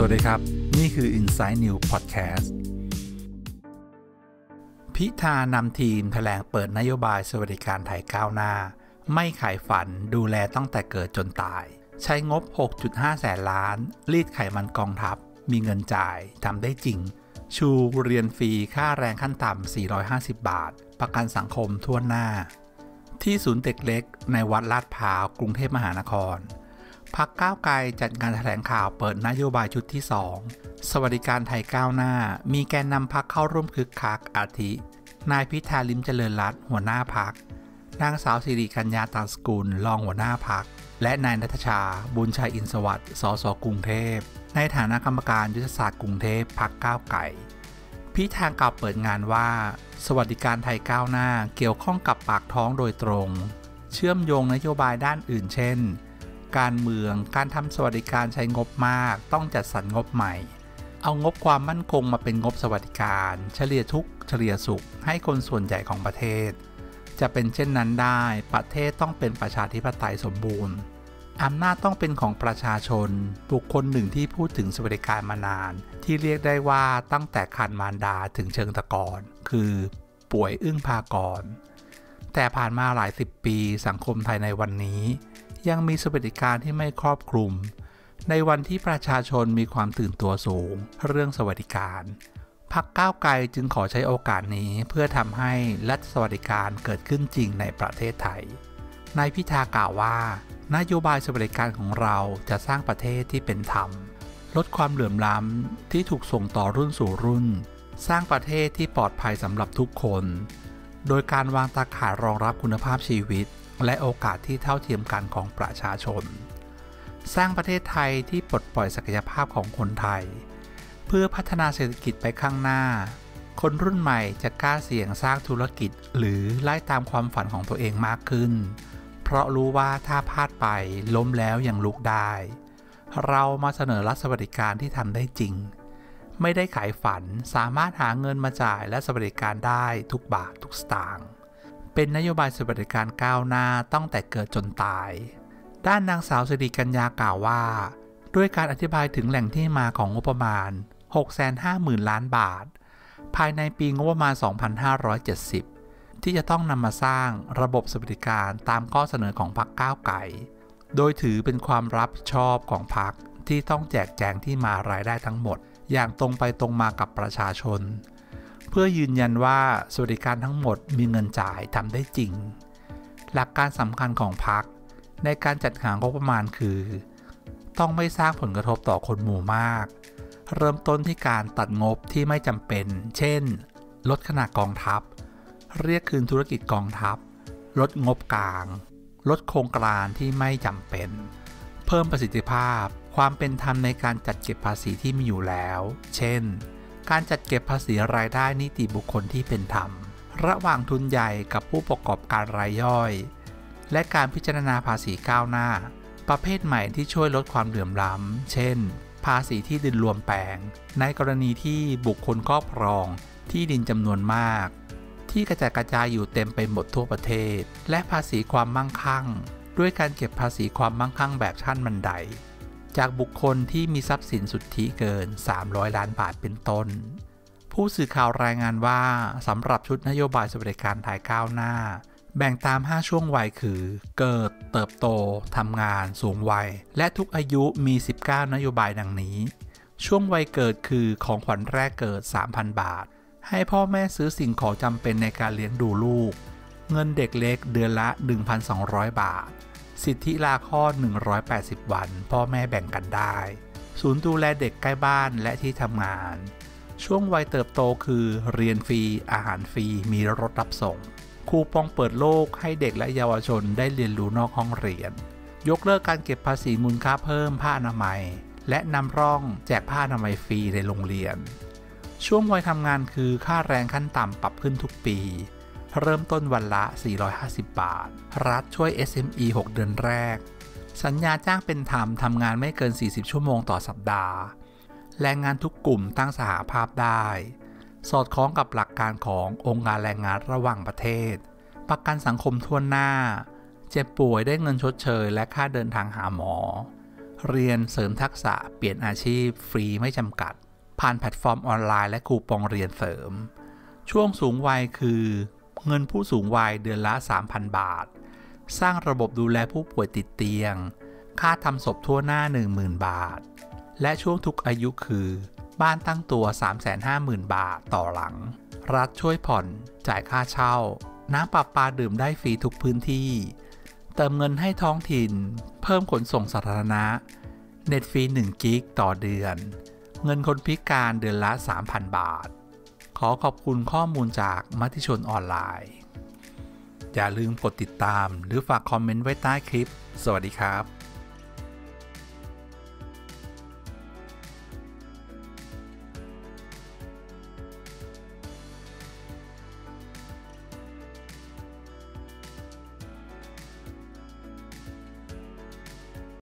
วัสดีครับนี่คือ Inside News Podcast พิธานำทีมแถลงเปิดนโยบายสวัสดิการไทยก้าวหน้าไม่ขายฝันดูแลตั้งแต่เกิดจนตายใช้งบ 6.5 แสนล้านรีดไขมันกองทัพมีเงินจ่ายทำได้จริงชูเรียนฟรีค่าแรงขั้นต่ำ450 บาทประกันสังคมทั่วหน้าที่ศูนย์เด็กเล็กในวัดลาดพร้าวกรุงเทพมหานครพรรคก้าวไกลจัดงานแถลงข่าวเปิดนโยบายชุดที่ 2สวัสดิการไทยก้าวหน้ามีแกนนำพรรคเข้าร่วมคึกคักอาทินายพิธาลิ้มเจริญรัตน์หัวหน้าพรรคนางสาวสิริกัญญาตานสกุลรองหัวหน้าพรรคและนายณัฐชาบุญชัยอินทร์สวัสดิ์สสกรุงเทพในฐานะกรรมการยุทธศาสตร์กรุงเทพพรรคก้าวไกลพิธากล่าวเปิดงานว่าสวัสดิการไทยก้าวหน้าเกี่ยวข้องกับปากท้องโดยตรงเชื่อมโยงนโยบายด้านอื่นเช่นการเมืองการทำสวัสดิการใช้งบมากต้องจัดสรรงบใหม่เอางบความมั่นคงมาเป็นงบสวัสดิการเฉลี่ยทุกข์เฉลี่ยสุขให้คนส่วนใหญ่ของประเทศจะเป็นเช่นนั้นได้ประเทศต้องเป็นประชาธิปไตยสมบูรณ์อำนาจต้องเป็นของประชาชนบุคคลหนึ่งที่พูดถึงสวัสดิการมานานที่เรียกได้ว่าตั้งแต่ครรภ์มารดาถึงเชิงตะกอนคือป่วยอึ้งภากรแต่ผ่านมาหลายสิบปีสังคมไทยในวันนี้ยังมีสวัสดิการที่ไม่ครอบคลุมในวันที่ประชาชนมีความตื่นตัวสูงเรื่องสวัสดิการพรรคก้าวไกลจึงขอใช้โอกาสนี้เพื่อทำให้รัฐสวัสดิการเกิดขึ้นจริงในประเทศไทยนายพิธากล่าวว่านโยบายสวัสดิการของเราจะสร้างประเทศที่เป็นธรรมลดความเหลื่อมล้ำที่ถูกส่งต่อรุ่นสู่รุ่นสร้างประเทศที่ปลอดภัยสำหรับทุกคนโดยการวางตาข่ายรองรับคุณภาพชีวิตและโอกาสที่เท่าเทียมกันของประชาชนสร้างประเทศไทยที่ปลดปล่อยศักยภาพของคนไทยเพื่อพัฒนาเศรษฐกิจไปข้างหน้าคนรุ่นใหม่จะกล้าเสี่ยงสร้างธุรกิจหรือไล่ตามความฝันของตัวเองมากขึ้นเพราะรู้ว่าถ้าพลาดไปล้มแล้วยังลุกได้เรามาเสนอรัฐสวัสดิการที่ทำได้จริงไม่ได้ขายฝันสามารถหาเงินมาจ่ายและสวัสดิการได้ทุกบาททุกสตางค์เป็นนโยบายสวัสดิการก้าวหน้าตั้งแต่เกิดจนตายด้านนางสาวสิริกัญญากล่าวว่าด้วยการอธิบายถึงแหล่งที่มาของงบประมาณ 650,000 ล้านบาทภายในปีงบประมาณ 2570 ที่จะต้องนำมาสร้างระบบสวัสดิการตามข้อเสนอของพรรคก้าวไกลโดยถือเป็นความรับผิดชอบของพรรคที่ต้องแจกแจงที่มารายได้ทั้งหมดอย่างตรงไปตรงมากับประชาชนเพื่อยืนยันว่าสวัสดิการทั้งหมดมีเงินจ่ายทำได้จริงหลักการสำคัญของพรรคในการจัดหางบประมาณคือต้องไม่สร้างผลกระทบต่อคนหมู่มากเริ่มต้นที่การตัดงบที่ไม่จำเป็นเช่นลดขนาดกองทัพเรียกคืนธุรกิจกองทัพลดงบกลางลดโครงการที่ไม่จำเป็นเพิ่มประสิทธิภาพความเป็นธรรมในการจัดเก็บภาษีที่มีอยู่แล้วเช่นการจัดเก็บภาษีรายได้นิติบุคคลที่เป็นธรรมระหว่างทุนใหญ่กับผู้ประกอบการรายย่อยและการพิจารณาภาษีก้าวหน้าประเภทใหม่ที่ช่วยลดความเหลื่อมล้ำเช่นภาษีที่ดินรวมแปลงในกรณีที่บุคคลครอบครองที่ดินจำนวนมากที่กระจัดกระจายอยู่เต็มไปหมดทั่วประเทศและภาษีความมั่งคั่งด้วยการเก็บภาษีความมั่งคั่งแบบขั้นบันไดจากบุคคลที่มีทรัพย์สินสุทธิเกิน300 ล้านบาทเป็นต้นผู้สื่อข่าวรายงานว่าสำหรับชุดนโยบายสวัสดิการไทยก้าวหน้าแบ่งตาม5ช่วงวัยคือเกิดเติบโตทำงานสูงวัยและทุกอายุมี19นโยบายดังนี้ช่วงวัยเกิดคือของขวัญแรกเกิด 3,000 บาทให้พ่อแม่ซื้อสิ่งของจำเป็นในการเลี้ยงดูลูกเงินเด็กเล็กเดือนละ 1,200 บาทสิทธิลาคลอด180 วันพ่อแม่แบ่งกันได้ศูนย์ดูแลเด็กใกล้บ้านและที่ทำงานช่วงวัยเติบโตคือเรียนฟรีอาหารฟรีมีรถรับส่งคูปองเปิดโลกให้เด็กและเยาวชนได้เรียนรู้นอกห้องเรียนยกเลิกการเก็บภาษีมูลค่าเพิ่มผ้าอนามัยและนำร่องแจกผ้าอนามัยฟรีในโรงเรียนช่วงวัยทำงานคือค่าแรงขั้นต่ำปรับขึ้นทุกปีเริ่มต้นวันละ450 บาทรัฐช่วย SME 6 เดือนแรกสัญญาจ้างเป็นธรรมทำงานไม่เกิน40ชั่วโมงต่อสัปดาห์แรงงานทุกกลุ่มตั้งสหภาพได้สอดคล้องกับหลักการขององค์การแรงงานระหว่างประเทศประกันสังคมทั่วหน้าเจ็บป่วยได้เงินชดเชยและค่าเดินทางหาหมอเรียนเสริมทักษะเปลี่ยนอาชีพฟรีไม่จำกัดผ่านแพลตฟอร์มออนไลน์และคูปองเรียนเสริมช่วงสูงวัยคือเงินผู้สูงวัยเดือนละ 3,000 บาทสร้างระบบดูแลผู้ป่วยติดเตียงค่าทำศพทั่วหน้า 10,000 บาทและช่วงทุกอายุคือบ้านตั้งตัว 350,000 บาทต่อหลังรัฐช่วยผ่อนจ่ายค่าเช่าน้ำประปาดื่มได้ฟรีทุกพื้นที่เติมเงินให้ท้องถิ่นเพิ่มขนส่งสาธารณะเน็ตฟรี1 กิกต่อเดือนเงินคนพิการเดือนละ 3,000 บาทขอขอบคุณข้อมูลจากมติชนออนไลน์อย่าลืมกดติดตามหรือฝากคอมเมนต์ไว้ใต้คลิปสวัสดีครับ